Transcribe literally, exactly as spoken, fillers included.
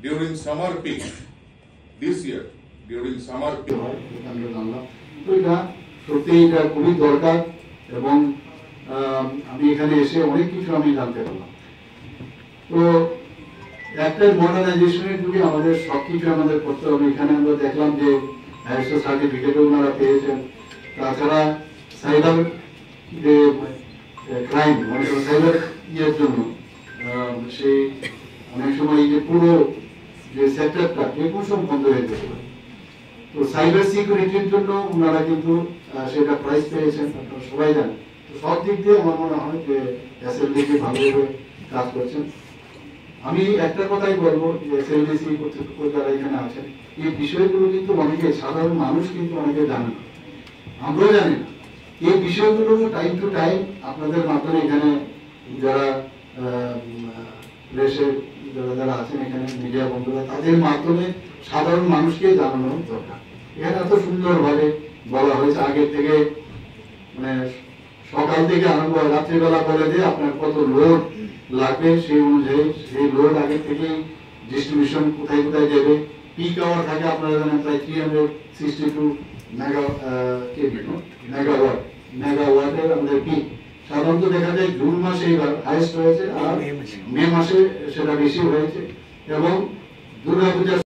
during summer peak. This year, during summer peak. আমরা জানলাম তো এটা সত্যি এটা খুবই দরকার এবং আমি এখানে এসে অনেক কিছু আমি জানতে পারলাম। তো একটা মডার্নাইজেশনের যুগে আমাদের সবকিছু আমাদের করতে হবে। এখানে আমরা দেখলাম যে আইএসও সার্টিফিকেটও ওনারা পেয়েছেন। তাছাড়া সাইবার যে ক্রাইম মানে সাইবার ইয়ের জন্য সেই অনেক সময় এই যে পুরো যে সেক্টরটা একুশম বন্ধ হয়ে যেতে পারে। তো সাইবার সিকিউরিটির জন্য ওনারা কিন্তু সেটা প্রাইজ পেয়েছেন, আপনারা সবাই জানেন। তো সব দিক দিয়ে আমার মনে হয় যে এসএলডিসি ভালোভাবে কাজ করছেন। আমি একটা কথাই বলবো যে এসএলডিসি কর্তৃপক্ষ যারা এখানে আছেন এই বিষয়গুলো কিন্তু অনেকে সাধারণ মানুষ কিন্তু অনেকে জানে না, আমরাও জানি না। এই বিষয়গুলো টাইম টু টাইম আপনাদের মাধ্যমে এখানে যারা প্রেসের যারা যারা আছেন এখানে মিডিয়া বন্ধুরা তাদের মাধ্যমে সাধারণ মানুষকে জানানো দরকার। এখানে এত সুন্দরভাবে বলা হয়েছে আগে থেকে, মানে সকাল থেকে আরম্ভ হয় রাত্রিবেলা বলে যে আপনার কত লোড লাগবে সেই অনুযায়ী সেই লোড আগে থেকে ডিস্ট্রিবিউশন কোথায় কোথায় দেবে। পিক আওয়ার থাকে আপনারা জানেন প্রায় three hundred sixty two mega megawatt মেগাওয়াটের আমাদের পিক। সাধারণত দেখা যায় জুন মাসে এবার হাইয়েস্ট হয়েছে আর মে মাসে সেটা বেশি হয়েছে এবং দুর্গাপূজা